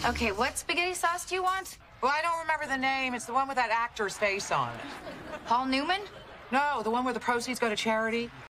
Okay, what spaghetti sauce do you want? Well, I don't remember the name. It's the one with that actor's face on it. Paul Newman? No, the one where the proceeds go to charity.